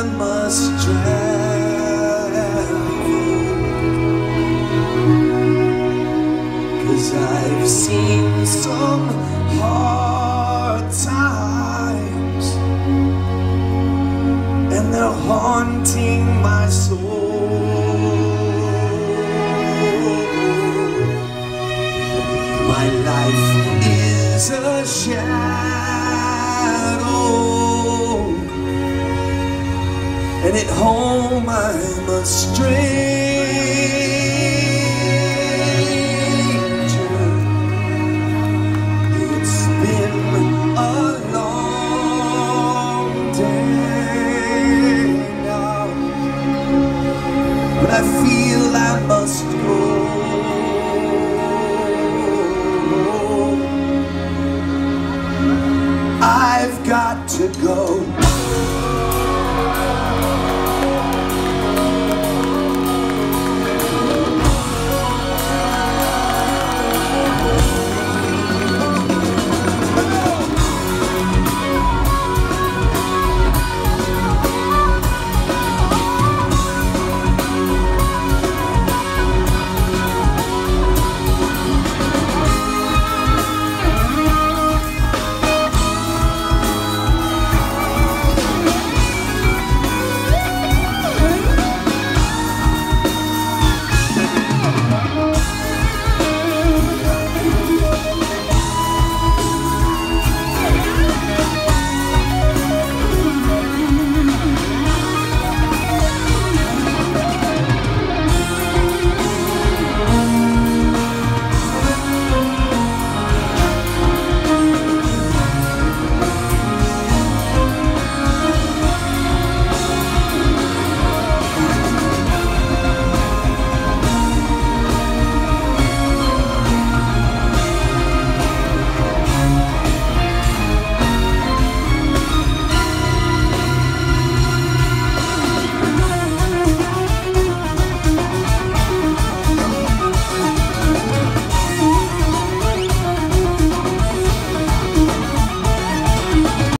must travel, 'cause I've seen some hard times, and they're haunting my soul. My life is a shadow, and at home I'm a stranger. It's been a long day now, but I feel